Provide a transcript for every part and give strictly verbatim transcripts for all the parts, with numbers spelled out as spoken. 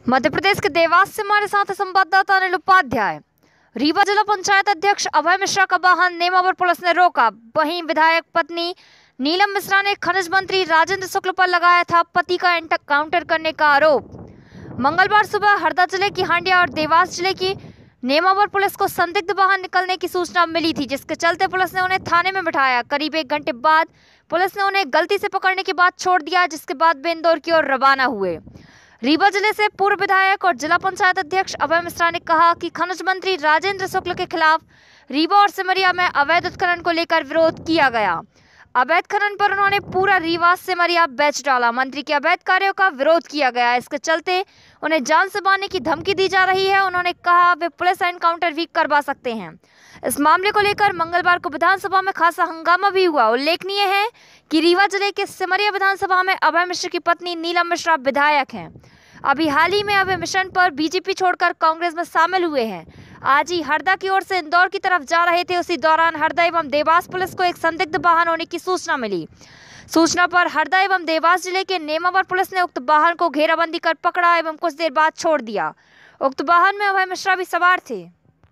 मध्य प्रदेश के देवास से हमारे साथ संवाददाता अनिल उपाध्याय। रीवा जिला पंचायत अध्यक्ष अभय मिश्रा का वाहन नेमावर पुलिस ने रोका। वहीं विधायक पत्नी नीलम मिश्रा ने खनिज मंत्री राजेंद्र शुक्ल पर लगाया था पति का एनकाउंटर करने का आरोप। मंगलवार सुबह हरदा जिले की हांडिया और देवास जिले की नेमावर पुलिस को संदिग्ध वाहन निकलने की सूचना मिली थी, जिसके चलते पुलिस ने उन्हें थाने में बिठाया। करीब एक घंटे बाद पुलिस ने उन्हें गलती से पकड़ने के बाद छोड़ दिया, जिसके बाद वे इंदौर की ओर रवाना हुए। रीवा जिले से पूर्व विधायक और जिला पंचायत अध्यक्ष अभय मिश्रा ने कहा कि खनिज मंत्री राजेंद्र शुक्ल के खिलाफ रीवा और सिमरिया में अवैध उत्खनन को लेकर विरोध किया गया। अवैध खनन पर उन्होंने पूरा रीवा सिमरिया बेच डाला। मंत्री के अवैध कार्यों का विरोध किया गया। इसके चलते उन्हें जान से मारने की धमकी दी जा रही है। उन्होंने कहा वे पुलिस एनकाउंटर भी करवा सकते हैं। इस मामले को लेकर मंगलवार को विधानसभा में खासा हंगामा भी हुआ। उल्लेखनीय है कि रीवा जिले के सिमरिया विधानसभा में अभय मिश्रा की पत्नी नीलम मिश्रा विधायक हैं। अभी हाल ही में अभय मिशन पर बीजेपी छोड़कर कांग्रेस में शामिल हुए हैं। आज ही हरदा की ओर से इंदौर की तरफ जा रहे थे। उसी दौरान हरदा एवं देवास पुलिस को एक संदिग्ध वाहन होने की सूचना मिली। सूचना पर हरदा एवं देवास जिले के नेमावर पुलिस ने उक्त वाहन को घेराबंदी कर पकड़ा एवं कुछ देर बाद छोड़ दिया। उक्त वाहन में अभय मिश्रा भी सवार थे।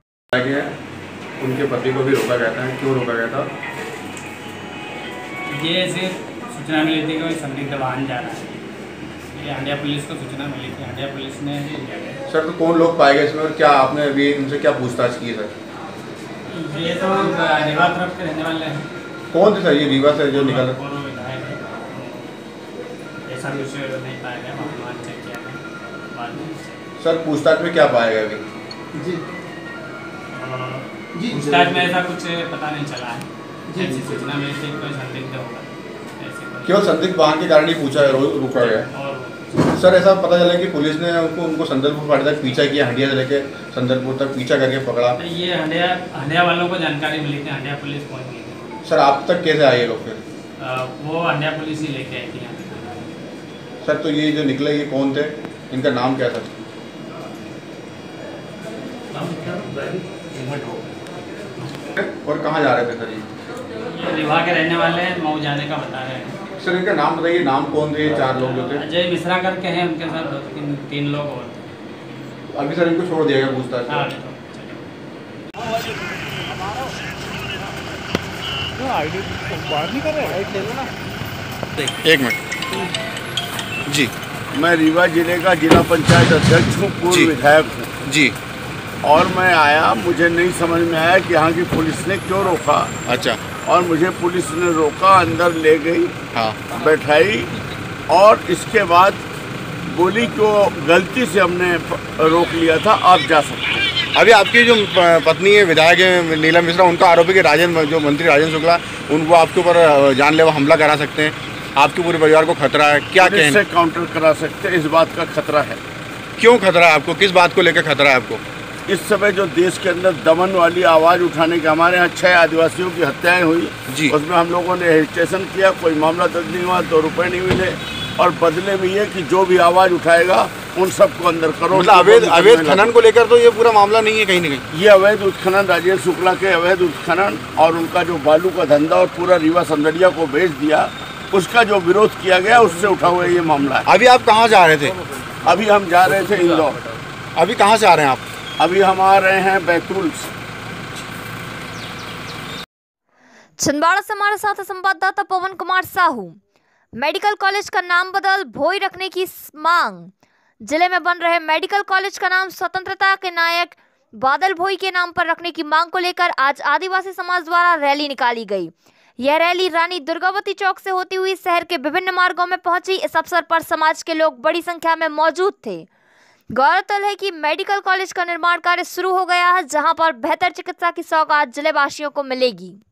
उनके पति को भी रोका गया था। क्यों रोका गया था? ये ऐसे सूचना मिली थी कि संदिग्ध वाहन जा रहा है। ये हांडिया पुलिस को सूचना मिली थी। हांडिया पुलिस ने सर, तो कौन लोग पाए गए इसमें और क्या आपने अभी इनसे क्या पूछताछ की सर? ये तो रीवा तरफ के रहने वाले हैं। कौन थे सर ये रीवा से जो निकल? विधायक है। ऐसा कुछ नहीं पाया गया, मामला चेक किया गया बाद में। सर, पूछताछ में क्या पाया गया अभी? जी पूछताछ में ऐसा कुछ पता नहीं चला है। ऐसी सूचना मिली थी कोई संदिग्ध होगा। केवल संदिग्ध वाहन के कारण ही पूछा है, रुका गया। सर, ऐसा पता चला कि पुलिस ने उनको उनको संदलपुर फाटे तक पीछा किया, हंडिया से लेके संदलपुर तक पीछा करके पकड़ा। ये हंडिया हंडिया वालों को जानकारी मिली थी, हंडिया पुलिस पहुंच गई थी। सर, आप तक कैसे आए लोग फिर? आ, वो हंडिया पुलिस ही लेके आई थी यहाँ। सर, तो ये जो निकले ये कौन थे? इनका नाम क्या सर? और कहाँ जा रहे थे सर? ये रीवा के रहने वाले हैं, मऊ जाने का बता रहे हैं। सर, इनका नाम बताइए, नाम कौन थे? चार लोग जो थे। अजय मिश्रा करके हैं, उनके साथ दो तीन तीन लोग और थे। अभी सर इनको छोड़ दिया गया पूछताछ? हाँ, एक मिनट जी। मैं रीवा जिले का जिला पंचायत अध्यक्ष हूँ, पूर्व विधायक हूँ जी। और मैं आया, मुझे नहीं समझ में आया कि यहाँ की पुलिस ने क्यों रोका। अच्छा। और मुझे पुलिस ने रोका, अंदर ले गई, हाँ, बैठाई और इसके बाद बोली कि वो गलती से हमने रोक लिया था, आप जा सकते हैं। अभी आपकी जो पत्नी है विधायक है नीलम मिश्रा, उनका आरोप है कि राजेंद्र जो मंत्री राजेंद्र शुक्ला उनको आपके ऊपर जानलेवा हमला करा सकते हैं, आपके पूरे परिवार को खतरा है। क्या कहना है? काउंटर करा सकते हैं, इस बात का खतरा है। क्यों खतरा है आपको? किस बात को लेकर खतरा है आपको? इस समय जो देश के अंदर दमन वाली आवाज़ उठाने के, हमारे यहाँ छह आदिवासियों की हत्याएं हुई जी, उसमें हम लोगों ने रजिस्ट्रेशन किया, कोई मामला दर्ज नहीं हुआ, दो रुपए नहीं मिले और बदले में ये कि जो भी आवाज़ उठाएगा उन सबको अंदर करो। मतलब अवैध अवैध खनन को लेकर तो ये पूरा मामला नहीं है कहीं ना कहीं? ये अवैध उत्खनन, राजेंद्र शुक्ला के अवैध उत्खनन और उनका जो बालू का धंधा और पूरा रीवा संदरिया को बेच दिया, उसका जो विरोध किया गया उससे उठा हुआ ये मामला है। अभी आप कहाँ जा रहे थे? अभी हम जा रहे थे इंदौर। अभी कहाँ से आ रहे हैं आप? अभी हम आ रहे हैं बैतूल से। छिंदवाड़ा से हमारे साथ संवाददाता पवन कुमार साहू। मेडिकल कॉलेज का नाम बदल भोई रखने की मांग। जिले में बन रहे मेडिकल कॉलेज का नाम स्वतंत्रता के नायक बादल भोई के नाम पर रखने की मांग को लेकर आज आदिवासी समाज द्वारा रैली निकाली गई। यह रैली रानी दुर्गावती चौक से होती हुई शहर के विभिन्न मार्गों में पहुंची। इस अवसर पर समाज के लोग बड़ी संख्या में मौजूद थे। गौरतलब है कि मेडिकल कॉलेज का निर्माण कार्य शुरू हो गया है, जहां पर बेहतर चिकित्सा की सौगात जिले वासियों को मिलेगी।